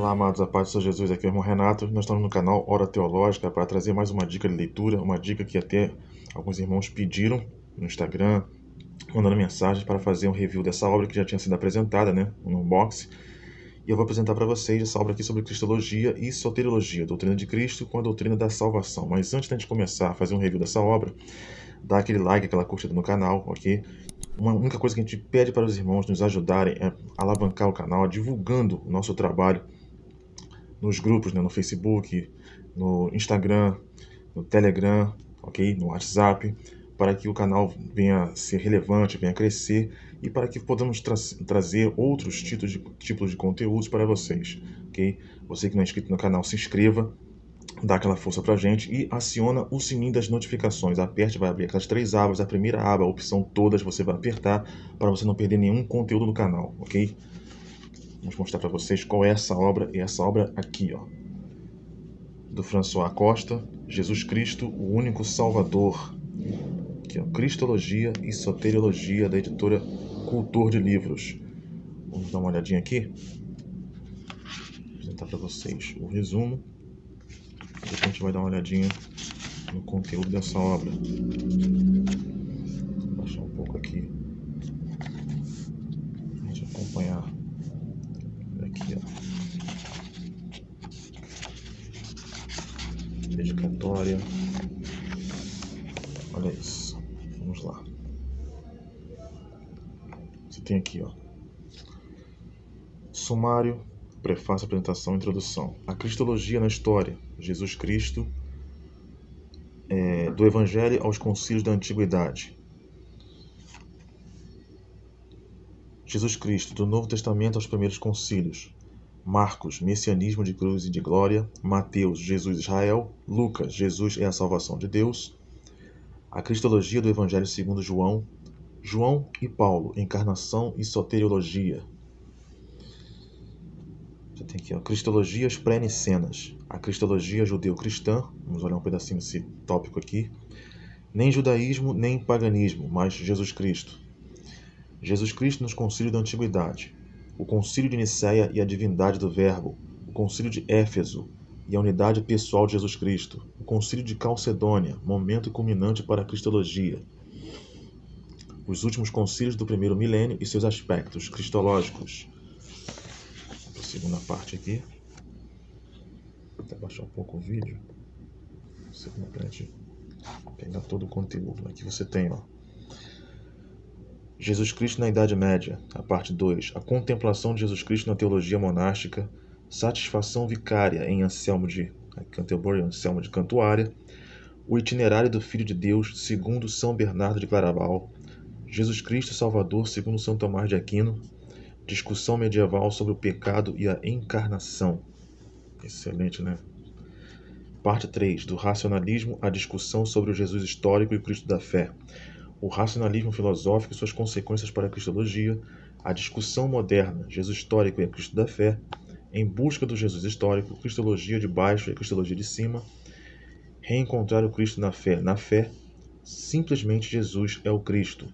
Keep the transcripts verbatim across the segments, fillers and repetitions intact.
Olá, amados, a paz do Senhor Jesus, aqui é o irmão Renato. Nós estamos no canal Hora Teológica para trazer mais uma dica de leitura, uma dica que até alguns irmãos pediram no Instagram, mandando mensagens para fazer um review dessa obra que já tinha sido apresentada, né, no unboxing. E eu vou apresentar para vocês essa obra aqui sobre Cristologia e Soteriologia, doutrina de Cristo com a doutrina da salvação. Mas antes de a gente começar a fazer um review dessa obra, dá aquele like, aquela curtida no canal, ok? Uma única coisa que a gente pede para os irmãos nos ajudarem é alavancar o canal, divulgando o nosso trabalho nos grupos, né, no Facebook, no Instagram, no Telegram, ok? No WhatsApp, para que o canal venha a ser relevante, venha a crescer e para que podamos tra trazer outros tipos de, tipos de conteúdos para vocês, ok? Você que não é inscrito no canal, se inscreva, dá aquela força pra gente e aciona o sininho das notificações. Aperte, vai abrir aquelas três abas. A primeira aba, a opção todas, você vai apertar para você não perder nenhum conteúdo do canal, ok? Vamos mostrar para vocês qual é essa obra. E essa obra aqui, ó, do François Costa, Jesus Cristo, o único Salvador. Aqui, ó, Cristologia e Soteriologia, da editora Cultor de Livros. Vamos dar uma olhadinha aqui. Vou apresentar para vocês o resumo. Depois a gente vai dar uma olhadinha no conteúdo dessa obra. Vou baixar um pouco aqui a gente acompanhar. Aqui, ó, dedicatória. Olha isso. Vamos lá. Você tem aqui, ó, sumário, prefácio, apresentação, introdução. A Cristologia na história. Jesus Cristo, é, do Evangelho aos concílios da Antiguidade. Jesus Cristo, do Novo Testamento aos primeiros concílios. Marcos, messianismo de cruz e de glória. Mateus, Jesus Israel. Lucas, Jesus é a salvação de Deus. A Cristologia do Evangelho segundo João. João e Paulo, encarnação e soteriologia. Você tem aqui, ó, Cristologias pré-nicenas. A Cristologia judeu-cristã. Vamos olhar um pedacinho desse tópico aqui. Nem judaísmo, nem paganismo, mas Jesus Cristo. Jesus Cristo nos concílios da Antiguidade. O concílio de Nicéia e a divindade do Verbo. O concílio de Éfeso e a unidade pessoal de Jesus Cristo. O concílio de Calcedônia, momento culminante para a Cristologia. Os últimos concílios do primeiro milênio e seus aspectos cristológicos. A segunda parte aqui. Vou até baixar um pouco o vídeo. Segunda parte. Pegar todo o conteúdo. Aqui você tem, ó, Jesus Cristo na Idade Média, a parte dois. A contemplação de Jesus Cristo na teologia monástica. Satisfação vicária em Anselmo de Canterbury, Anselmo de Cantuária. O itinerário do Filho de Deus segundo São Bernardo de Claraval. Jesus Cristo Salvador segundo São Tomás de Aquino. Discussão medieval sobre o pecado e a encarnação. Excelente, né? Parte três. Do racionalismo à discussão sobre o Jesus histórico e o Cristo da fé. O racionalismo filosófico e suas consequências para a cristologia. A discussão moderna, Jesus histórico e a Cristo da fé. Em busca do Jesus histórico, cristologia de baixo e a cristologia de cima. Reencontrar o Cristo na fé. Na fé, simplesmente Jesus é o Cristo.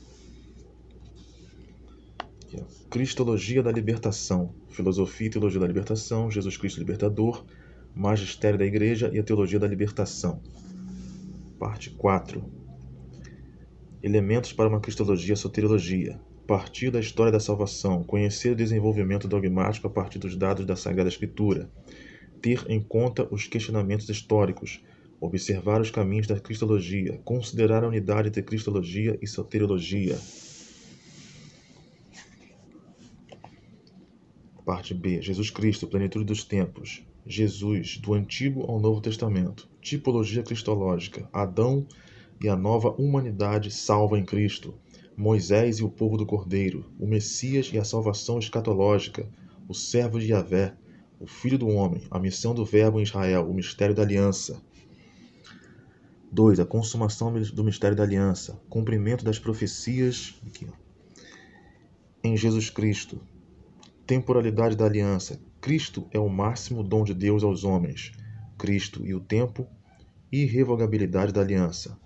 Aqui, ó. Cristologia da libertação. Filosofia e teologia da libertação. Jesus Cristo libertador. Magistério da Igreja e a teologia da libertação. Parte quatro. Elementos para uma cristologia soteriologia. Partir da história da salvação. Conhecer o desenvolvimento dogmático a partir dos dados da Sagrada Escritura. Ter em conta os questionamentos históricos. Observar os caminhos da cristologia. Considerar a unidade entre cristologia e soteriologia. Parte B. Jesus Cristo, plenitude dos tempos. Jesus, do Antigo ao Novo Testamento. Tipologia cristológica. Adão e a nova humanidade salva em Cristo. Moisés e o povo do Cordeiro. O Messias e a salvação escatológica. O servo de Yahvé. O Filho do Homem. A missão do Verbo em Israel. O mistério da aliança. dois. A consumação do mistério da aliança. Cumprimento das profecias aqui, ó, em Jesus Cristo. Temporalidade da aliança. Cristo é o máximo dom de Deus aos homens. Cristo e o tempo. Irrevogabilidade da aliança.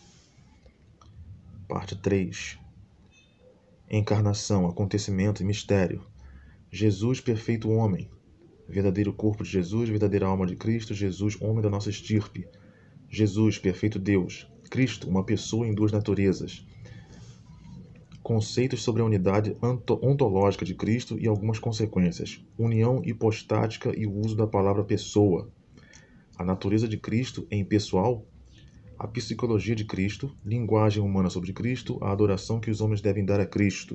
Parte três. Encarnação, acontecimento e mistério. Jesus, perfeito homem. verdadeiro corpo de Jesus, verdadeira alma de Cristo, Jesus, homem da nossa estirpe, Jesus, perfeito Deus, Cristo, uma pessoa em duas naturezas, conceitos sobre a unidade ontológica de Cristo e algumas consequências, união hipostática e o uso da palavra pessoa, a natureza de Cristo é impessoal, a psicologia de Cristo, linguagem humana sobre Cristo, a adoração que os homens devem dar a Cristo.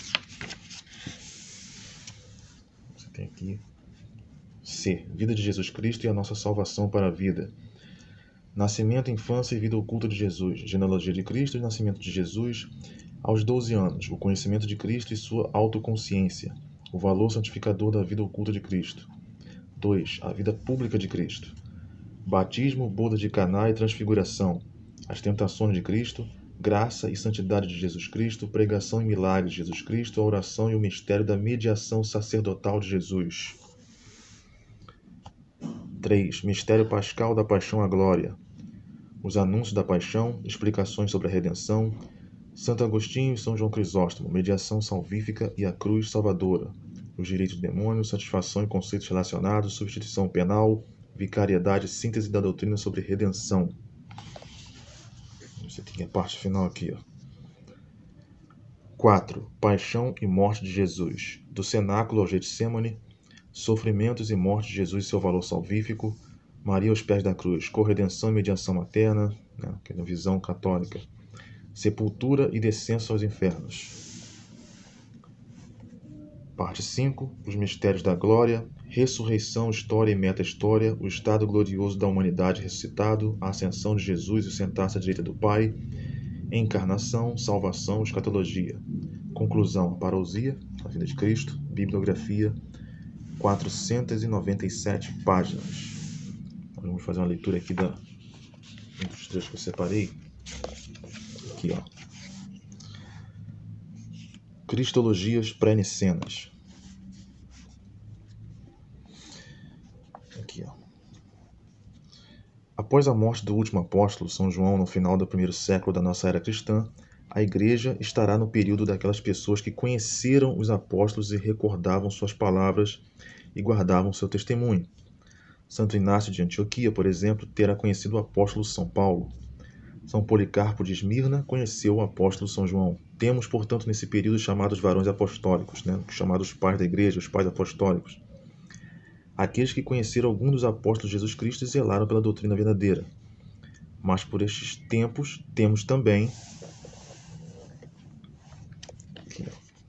Você tem aqui C. Vida de Jesus Cristo e a nossa salvação para a vida. Nascimento, infância e vida oculta de Jesus. Genealogia de Cristo e nascimento de Jesus aos doze anos. O conhecimento de Cristo e sua autoconsciência. O valor santificador da vida oculta de Cristo. dois. A vida pública de Cristo. Batismo, boda de Caná e transfiguração. As tentações de Cristo. Graça e santidade de Jesus Cristo. Pregação e milagres de Jesus Cristo. A oração e o mistério da mediação sacerdotal de Jesus. três. Mistério pascal da paixão à glória. Os anúncios da paixão, explicações sobre a redenção, Santo Agostinho e São João Crisóstomo, mediação salvífica e a cruz salvadora, os direitos do demônio, satisfação e conceitos relacionados, substituição penal, vicariedade, síntese da doutrina sobre redenção. Você tem a parte final aqui, ó. quatro. Paixão e morte de Jesus, do cenáculo ao Getsemane, sofrimentos e morte de Jesus e seu valor salvífico, Maria aos pés da cruz, corredenção e mediação materna, né, que é a visão católica, sepultura e descenso aos infernos. Parte cinco. Os mistérios da glória, ressurreição, história e meta-história, o estado glorioso da humanidade ressuscitado, a ascensão de Jesus e o sentar-se à direita do Pai, encarnação, salvação, escatologia. Conclusão, a parousia, a vida de Cristo, bibliografia, quatrocentas e noventa e sete páginas. Vamos fazer uma leitura aqui da, dos trechos que eu separei. Aqui, ó. Cristologias pré-nicenas. Aqui, ó. Após a morte do último apóstolo, São João, no final do primeiro século da nossa era cristã, a Igreja estará no período daquelas pessoas que conheceram os apóstolos e recordavam suas palavras e guardavam seu testemunho. Santo Inácio de Antioquia, por exemplo, terá conhecido o apóstolo São Paulo. São Policarpo de Esmirna conheceu o apóstolo São João. Temos, portanto, nesse período chamados varões apostólicos, né? Chamados pais da igreja, os pais apostólicos. Aqueles que conheceram algum dos apóstolos de Jesus Cristo e zelaram pela doutrina verdadeira. Mas por estes tempos temos também aqui,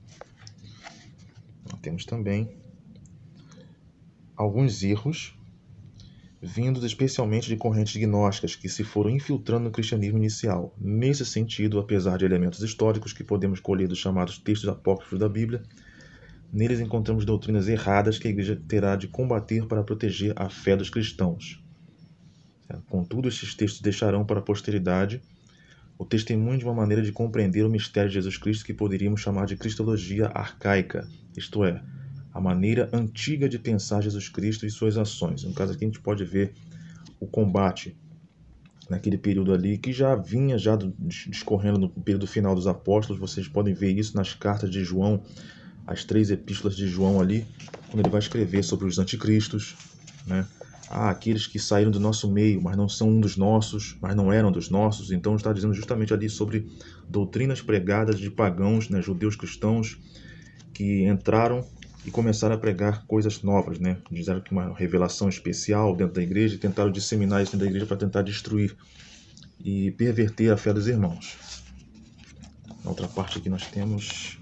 ó. Temos também alguns erros vindos especialmente de correntes gnósticas que se foram infiltrando no cristianismo inicial. Nesse sentido, apesar de elementos históricos que podemos colher dos chamados textos apócrifos da Bíblia, neles encontramos doutrinas erradas que a Igreja terá de combater para proteger a fé dos cristãos. Contudo, estes textos deixarão para a posteridade o testemunho de uma maneira de compreender o mistério de Jesus Cristo que poderíamos chamar de cristologia arcaica, isto é, a maneira antiga de pensar Jesus Cristo e suas ações. No caso aqui a gente pode ver o combate naquele período ali, que já vinha já discorrendo no período final dos apóstolos. Vocês podem ver isso nas cartas de João, as três epístolas de João ali, quando ele vai escrever sobre os anticristos, né? Ah, aqueles que saíram do nosso meio, mas não são um dos nossos, mas não eram dos nossos. Então está dizendo justamente ali sobre doutrinas pregadas de pagãos, né, judeus cristãos, que entraram e começaram a pregar coisas novas, né? Disseram que uma revelação especial dentro da igreja e tentaram disseminar isso dentro da igreja para tentar destruir e perverter a fé dos irmãos. Na outra parte aqui nós temos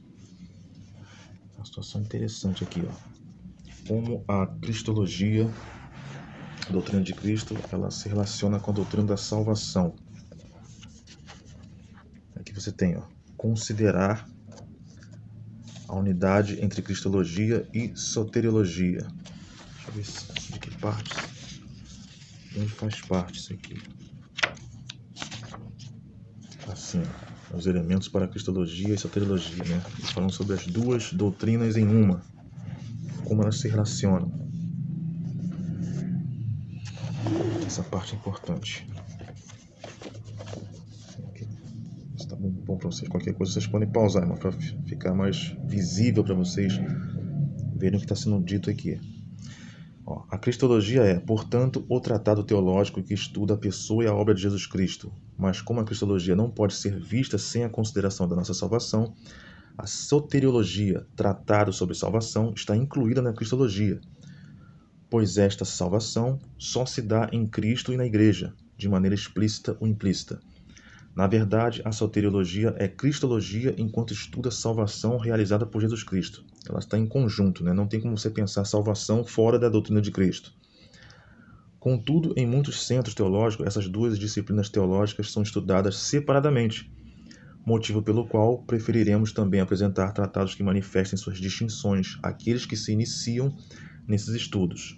uma situação interessante aqui, ó. Como a cristologia, a doutrina de Cristo, ela se relaciona com a doutrina da salvação. Aqui você tem, ó, considerar a unidade entre cristologia e soteriologia. Deixa eu ver se, de que parte, de onde faz parte isso aqui. Assim, ó, os elementos para a cristologia e soteriologia, né? Falando sobre as duas doutrinas em uma, como elas se relacionam. Essa parte é importante. Está bom, bom para vocês. Qualquer coisa vocês podem pausar, para ficar mais visível para vocês verem o que está sendo dito aqui. Ó, a cristologia é, portanto, o tratado teológico que estuda a pessoa e a obra de Jesus Cristo. Mas como a cristologia não pode ser vista sem a consideração da nossa salvação, a soteriologia, tratado sobre salvação, está incluída na cristologia, pois esta salvação só se dá em Cristo e na Igreja, de maneira explícita ou implícita. Na verdade, a soteriologia é cristologia enquanto estuda a salvação realizada por Jesus Cristo. Ela está em conjunto, né? Não tem como você pensar salvação fora da doutrina de Cristo. Contudo, em muitos centros teológicos, essas duas disciplinas teológicas são estudadas separadamente, motivo pelo qual preferiremos também apresentar tratados que manifestem suas distinções àqueles que se iniciam nesses estudos.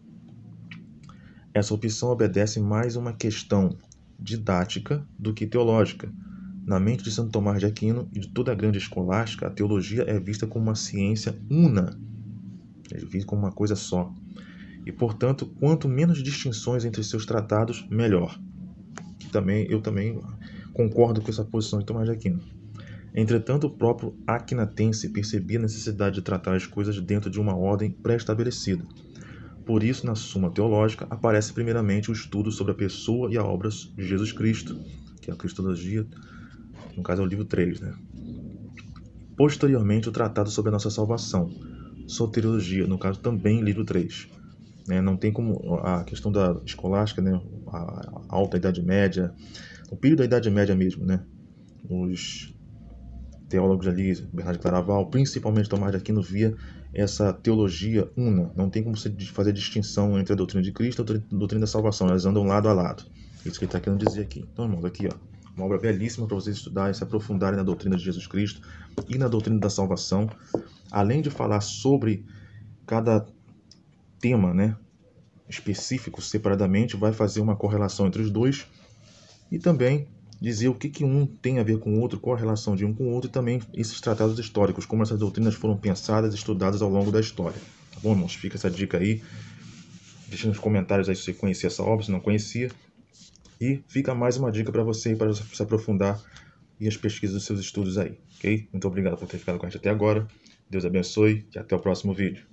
Essa opção obedece mais a uma questão didática do que teológica. Na mente de Santo Tomás de Aquino e de toda a grande escolástica, a teologia é vista como uma ciência una, é vista como uma coisa só. E, portanto, quanto menos distinções entre seus tratados, melhor. Que também, eu também concordo com essa posição de Tomás de Aquino. Entretanto, o próprio aquinatense percebia a necessidade de tratar as coisas dentro de uma ordem pré-estabelecida. Por isso, na Suma Teológica, aparece primeiramente o estudo sobre a pessoa e a obra de Jesus Cristo, que é a Cristologia, no caso é o livro três, né? Posteriormente, o tratado sobre a nossa salvação, Soteriologia, no caso também livro três. Né? Não tem como a questão da escolástica, né? A alta Idade Média, o período da Idade Média mesmo, né? Os teólogos ali, Bernardo de Claraval, principalmente Tomás de Aquino, via essa teologia una. Não tem como você fazer distinção entre a doutrina de Cristo e a doutrina da salvação. Elas andam lado a lado. Isso que ele está querendo dizer aqui. Então, irmãos, aqui, ó, uma obra belíssima para vocês estudarem e se aprofundarem na doutrina de Jesus Cristo e na doutrina da salvação. Além de falar sobre cada tema, né, específico separadamente, vai fazer uma correlação entre os dois e também dizer o que, que um tem a ver com o outro, qual a relação de um com o outro, e também esses tratados históricos, como essas doutrinas foram pensadas e estudadas ao longo da história. Tá bom, irmãos? Fica essa dica aí. Deixa nos comentários aí se você conhecia essa obra, se não conhecia. E fica mais uma dica para você, para se aprofundar e as pesquisas dos seus estudos aí, ok? Muito obrigado por ter ficado com a gente até agora. Deus abençoe e até o próximo vídeo.